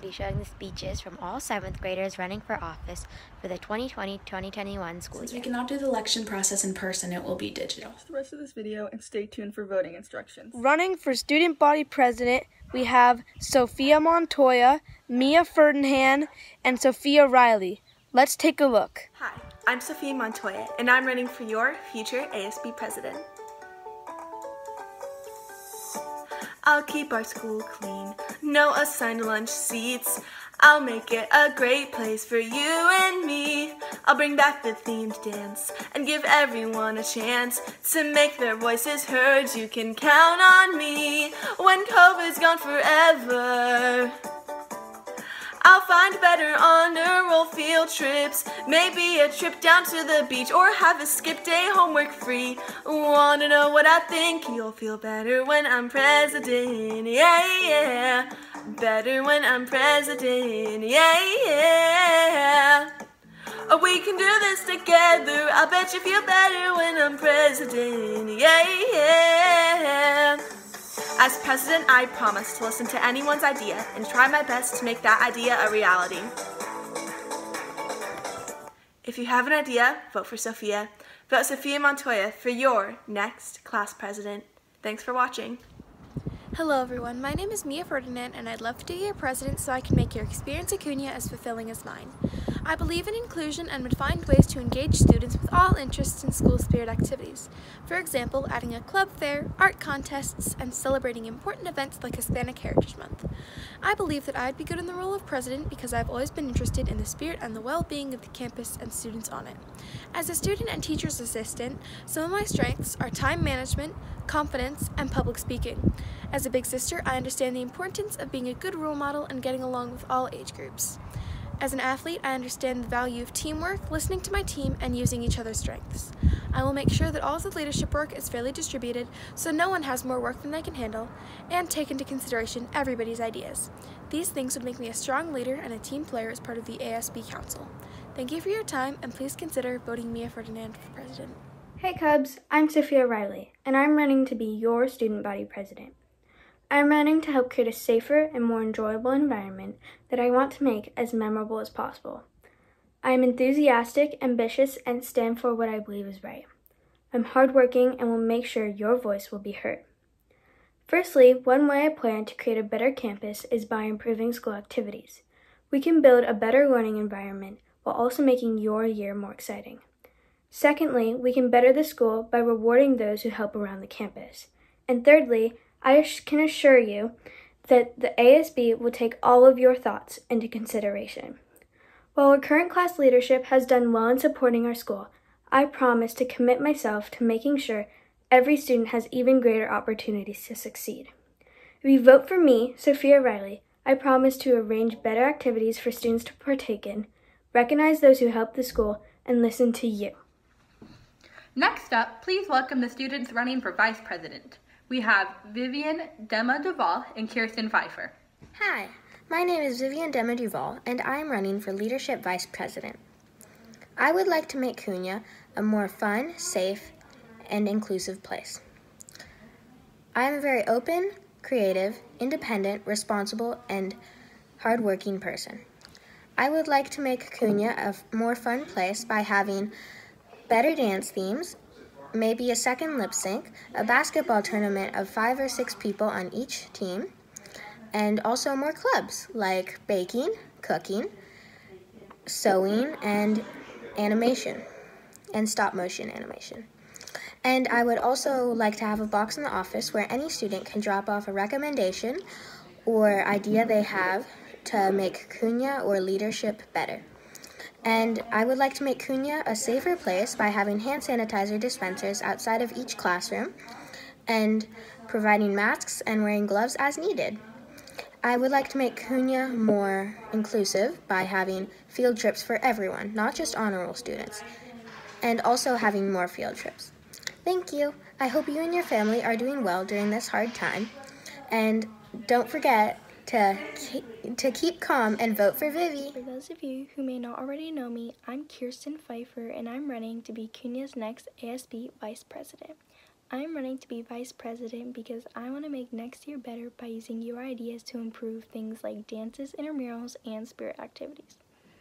be showing the speeches from all 7th graders running for office for the 2020-2021 school year. Since we cannot do the election process in person, it will be digital. Watch the rest of this video and stay tuned for voting instructions. Running for student body president, we have Sophia Montoya, Mia Ferdinand, and Sophia Riley. Let's take a look. Hi, I'm Sophia Montoya, and I'm running for your future ASB president. I'll keep our school clean, no assigned lunch seats. I'll make it a great place for you and me. I'll bring back the themed dance and give everyone a chance to make their voices heard. You can count on me when COVID's gone forever. I'll find better honor roll field trips, maybe a trip down to the beach or have a skip day homework free. Wanna know what I think? You'll feel better when I'm president, yeah, yeah. Better when I'm president, yeah, yeah. Oh, we can do this together, I bet you feel better when I'm president, yeah, yeah. As president, I promise to listen to anyone's idea and try my best to make that idea a reality. If you have an idea, vote for Sophia. Vote Sophia Montoya for your next class president. Thanks for watching. Hello everyone, my name is Mia Ferdinand and I'd love to be your president so I can make your experience at Cunha as fulfilling as mine. I believe in inclusion and would find ways to engage students with all interests in school spirit activities. For example, adding a club fair, art contests, and celebrating important events like Hispanic Heritage Month. I believe that I'd be good in the role of president because I've always been interested in the spirit and the well-being of the campus and students on it. As a student and teacher's assistant, some of my strengths are time management, confidence, and public speaking. As a big sister, I understand the importance of being a good role model and getting along with all age groups. As an athlete, I understand the value of teamwork, listening to my team, and using each other's strengths. I will make sure that all of the leadership work is fairly distributed so no one has more work than they can handle, and take into consideration everybody's ideas. These things would make me a strong leader and a team player as part of the ASB Council. Thank you for your time, and please consider voting Mia Ferdinand for president. Hey Cubs, I'm Sophia Riley, and I'm running to be your student body president. I'm running to help create a safer and more enjoyable environment that I want to make as memorable as possible. I am enthusiastic, ambitious, and stand for what I believe is right. I'm hardworking and will make sure your voice will be heard. Firstly, one way I plan to create a better campus is by improving school activities. We can build a better learning environment while also making your year more exciting. Secondly, we can better the school by rewarding those who help around the campus. And thirdly, I can assure you that the ASB will take all of your thoughts into consideration. While our current class leadership has done well in supporting our school, I promise to commit myself to making sure every student has even greater opportunities to succeed. If you vote for me, Sophia Riley, I promise to arrange better activities for students to partake in, recognize those who help the school, and listen to you. Next up, please welcome the students running for vice president. We have Vivian Dema Duval and Kirsten Pfeiffer. Hi, my name is Vivian Dema Duval, and I am running for leadership vice president. I would like to make Cunha a more fun, safe, and inclusive place. I am a very open, creative, independent, responsible, and hardworking person. I would like to make Cunha a more fun place by having better dance themes, maybe a second lip sync, a basketball tournament of 5 or 6 people on each team, and also more clubs like baking, cooking, sewing, and animation, and stop motion animation. And I would also like to have a box in the office where any student can drop off a recommendation or idea they have to make Cunha or leadership better. And I would like to make Cunha a safer place by having hand sanitizer dispensers outside of each classroom and providing masks and wearing gloves as needed. I would like to make Cunha more inclusive by having field trips for everyone, not just honor roll students, and also having more field trips. Thank you. I hope you and your family are doing well during this hard time, and don't forget to keep calm and vote for Vivi. For those of you who may not already know me, I'm Kirsten Pfeiffer, and I'm running to be Cunha's next ASB Vice President. I'm running to be vice president because I want to make next year better by using your ideas to improve things like dances, intramurals, and spirit activities.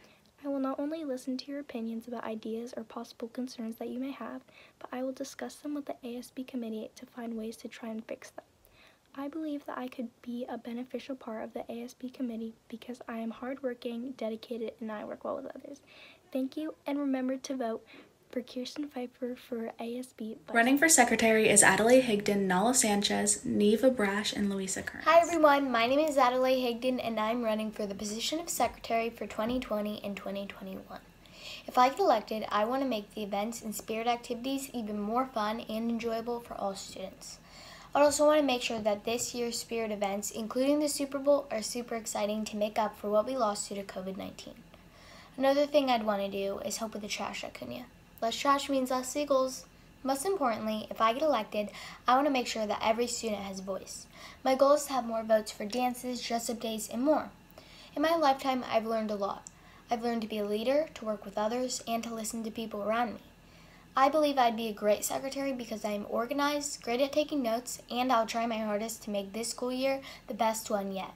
I will not only listen to your opinions about ideas or possible concerns that you may have, but I will discuss them with the ASB committee to find ways to try and fix them. I believe that I could be a beneficial part of the ASB committee because I am hardworking, dedicated, and I work well with others. Thank you, and remember to vote for Kirsten Pfeiffer for ASB. Running for secretary is Adelaide Higdon, Nala Sanchez, Neva Brash, and Louisa Kearns. Hi everyone, my name is Adelaide Higdon and I'm running for the position of secretary for 2020 and 2021. If I get elected, I want to make the events and spirit activities even more fun and enjoyable for all students. I also want to make sure that this year's spirit events, including the Super Bowl, are super exciting to make up for what we lost due to COVID-19. Another thing I'd want to do is help with the trash at Cunha. Less trash means less seagulls. Most importantly, if I get elected, I want to make sure that every student has a voice. My goal is to have more votes for dances, dress-up days, and more. In my lifetime, I've learned a lot. I've learned to be a leader, to work with others, and to listen to people around me. I believe I'd be a great secretary because I am organized, great at taking notes, and I'll try my hardest to make this school year the best one yet.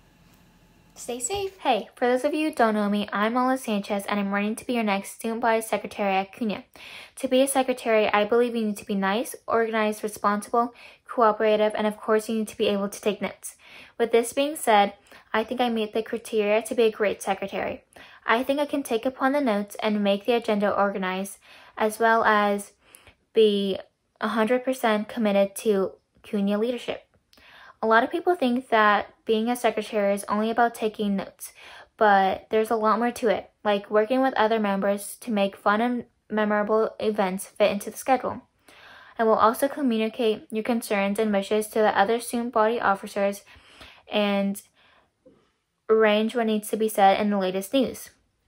Stay safe. Hey, for those of you who don't know me, I'm Nala Sanchez and I'm running to be your next student body secretary at Cunha. To be a secretary, I believe you need to be nice, organized, responsible, cooperative, and of course you need to be able to take notes. With this being said, I think I meet the criteria to be a great secretary. I think I can take upon the notes and make the agenda organized, as well as be 100% committed to Cunha leadership. A lot of people think that being a secretary is only about taking notes, but there's a lot more to it, like working with other members to make fun and memorable events fit into the schedule. I will also communicate your concerns and wishes to the other student body officers and arrange what needs to be said in the latest news.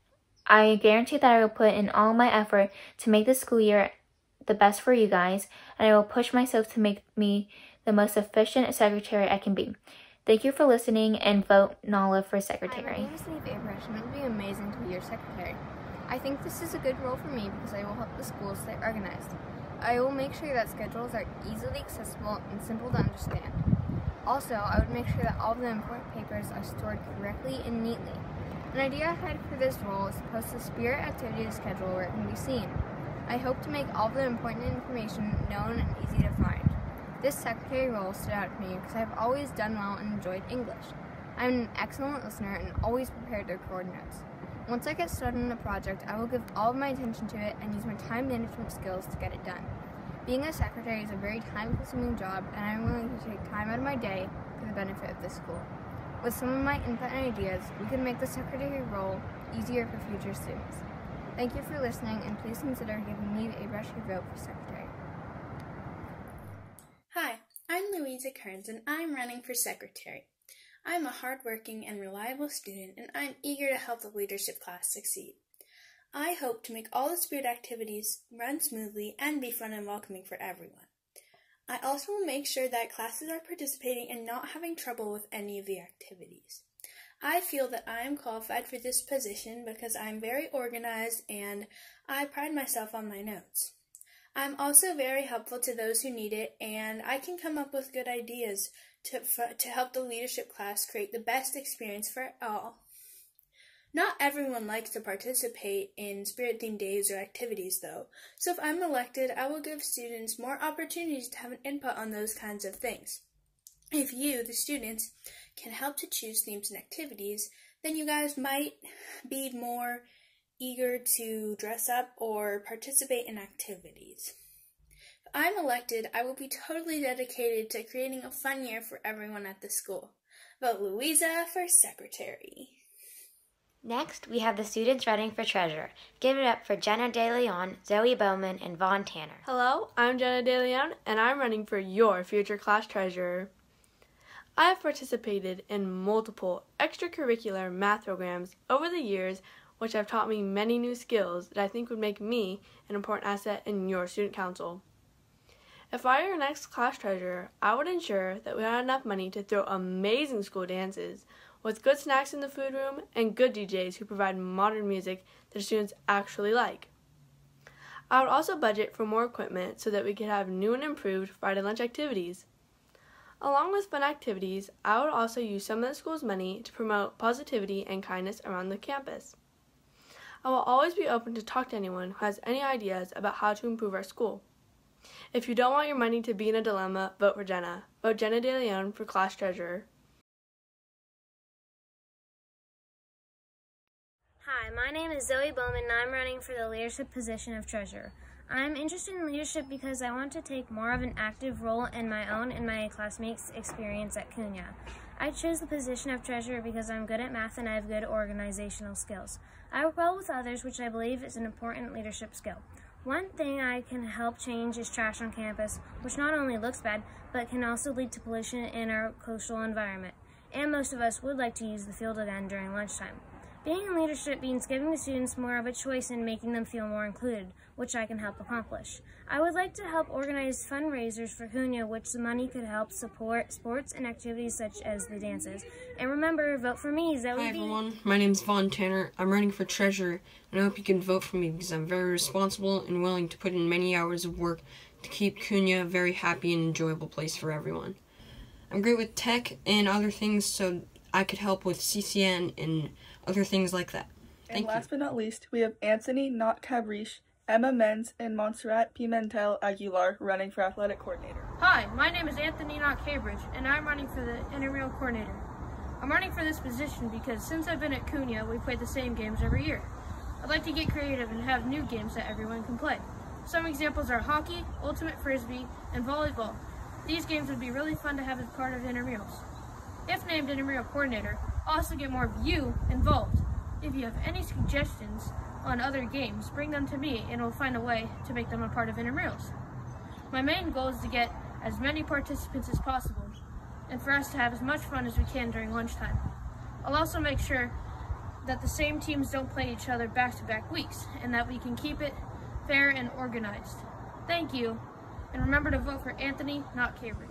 I guarantee that I will put in all my effort to make the school year the best for you guys, and I will push myself to make me the most efficient secretary I can be. Thank you for listening and vote Nala for secretary. Hi, my name is Neve Abrash and it would be amazing to be your secretary. I think this is a good role for me because I will help the school stay organized. I will make sure that schedules are easily accessible and simple to understand. Also, I would make sure that all of the important papers are stored correctly and neatly. An idea I had for this role is to post a spirit activity schedule where it can be seen. I hope to make all the important information known and easy to find. This secretary role stood out to me because I have always done well and enjoyed English. I'm an excellent listener and always prepared to record notes. Once I get started on a project, I will give all of my attention to it and use my time management skills to get it done. Being a secretary is a very time-consuming job, and I'm willing to take time out of my day for the benefit of the school. With some of my input and ideas, we can make the secretary role easier for future students. Thank you for listening, and please consider giving me a brush your vote for secretary. Hi, I'm Louisa Kearns, and I'm running for secretary. I'm a hardworking and reliable student, and I'm eager to help the leadership class succeed. I hope to make all the spirit activities run smoothly and be fun and welcoming for everyone. I also will make sure that classes are participating and not having trouble with any of the activities. I feel that I am qualified for this position because I'm very organized and I pride myself on my notes. I'm also very helpful to those who need it, and I can come up with good ideas to help the leadership class create the best experience for all. Not everyone likes to participate in spirit-themed days or activities, though, so if I'm elected, I will give students more opportunities to have an input on those kinds of things. If you, the students, can help to choose themes and activities, then you guys might be more eager to dress up or participate in activities. If I'm elected, I will be totally dedicated to creating a fun year for everyone at the school. Vote Louisa for secretary. Next, we have the students running for treasurer. Give it up for Jenna De Leon, Zoe Bowman, and Vaughn Tanner. Hello, I'm Jenna De Leon, and I'm running for your future class treasurer. I have participated in multiple extracurricular math programs over the years, which have taught me many new skills that I think would make me an important asset in your student council. If I were your next class treasurer, I would ensure that we had enough money to throw amazing school dances with good snacks in the food room and good DJs who provide modern music that students actually like. I would also budget for more equipment so that we could have new and improved Friday lunch activities. Along with fun activities, I would also use some of the school's money to promote positivity and kindness around the campus. I will always be open to talk to anyone who has any ideas about how to improve our school. If you don't want your money to be in a dilemma, vote for Jenna. Vote Jenna De Leon for class treasurer. Hi, my name is Zoe Bowman and I'm running for the leadership position of treasurer. I'm interested in leadership because I want to take more of an active role in my own and my classmates' experience at Cunha. I chose the position of treasurer because I'm good at math and I have good organizational skills. I work well with others, which I believe is an important leadership skill. One thing I can help change is trash on campus, which not only looks bad, but can also lead to pollution in our coastal environment. And most of us would like to use the field again during lunchtime. Being in leadership means giving the students more of a choice and making them feel more included, which I can help accomplish. I would like to help organize fundraisers for Cunha, which the money could help support sports and activities such as the dances. And remember, vote for me, Zoe. Hi everyone, my name is Vaughn Tanner. I'm running for treasurer, and I hope you can vote for me because I'm very responsible and willing to put in many hours of work to keep Cunha a very happy and enjoyable place for everyone. I'm great with tech and other things, so I could help with CCN and other things like that. And last but not least, we have Anthony Not Cabriche, Emma Menz, and Montserrat Pimentel Aguilar running for athletic coordinator. Hi, my name is Anthony Not Cambridge, and I'm running for the intramural coordinator. I'm running for this position because since I've been at Cunha, we play the same games every year. I'd like to get creative and have new games that everyone can play. Some examples are hockey, ultimate frisbee, and volleyball. These games would be really fun to have as part of intramurals. If named intramural coordinator, I'll also get more of you involved. If you have any suggestions on other games, bring them to me and we'll find a way to make them a part of intramurals. My main goal is to get as many participants as possible and for us to have as much fun as we can during lunchtime. I'll also make sure that the same teams don't play each other back-to-back weeks and that we can keep it fair and organized. Thank you, and remember to vote for Anthony, not Cambridge.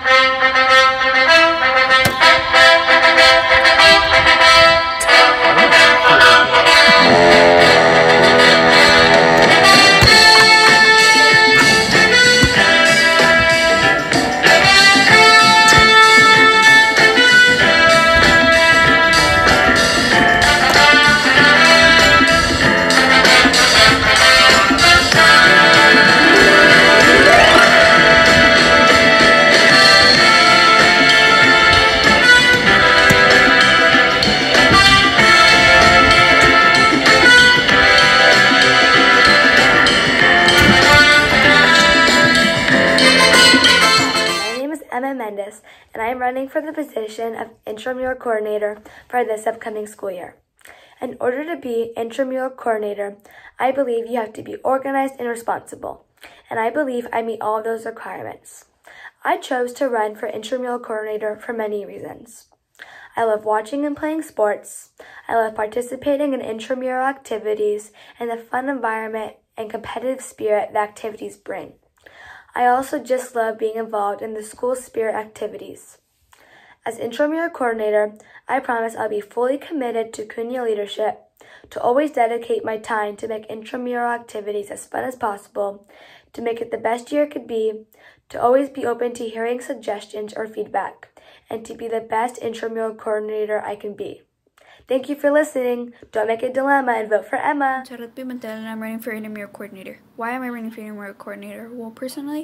And I am running for the position of intramural coordinator for this upcoming school year. In order to be intramural coordinator, I believe you have to be organized and responsible, and I believe I meet all of those requirements. I chose to run for intramural coordinator for many reasons. I love watching and playing sports. I love participating in intramural activities and the fun environment and competitive spirit the activities bring. I also just love being involved in the school spirit activities. As intramural coordinator, I promise I'll be fully committed to Cunha leadership, to always dedicate my time to make intramural activities as fun as possible, to make it the best year it could be, to always be open to hearing suggestions or feedback, and to be the best intramural coordinator I can be. Thank you for listening. Don't make a dilemma and vote for Emma. I'm Montserrat Pimentel and I'm running for intramural coordinator. Why am I running for intramural coordinator? Well, personally,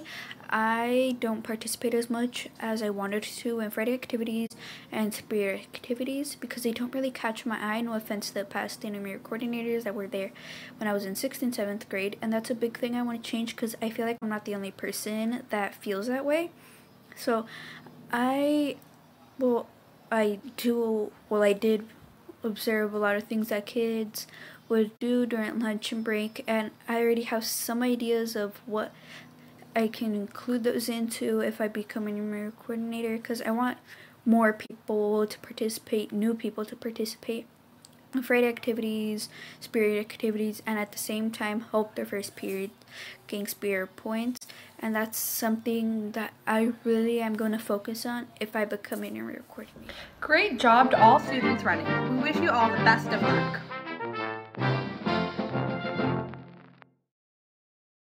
I don't participate as much as I wanted to in Friday activities and spirit activities because they don't really catch my eye. No offense to the past intramural coordinators that were there when I was in 6th and 7th grade, and that's a big thing I want to change because I feel like I'm not the only person that feels that way. So I did observe a lot of things that kids would do during lunch and break, and I already have some ideas of what I can include those into if I become a intramural coordinator, because I want more people to participate, new people to participate in Friday activities, spirit activities, and at the same time help their first period gain spirit points. And that's something that I really am going to focus on if I become an intramural coordinator. Great job to all students running. We wish you all the best of luck.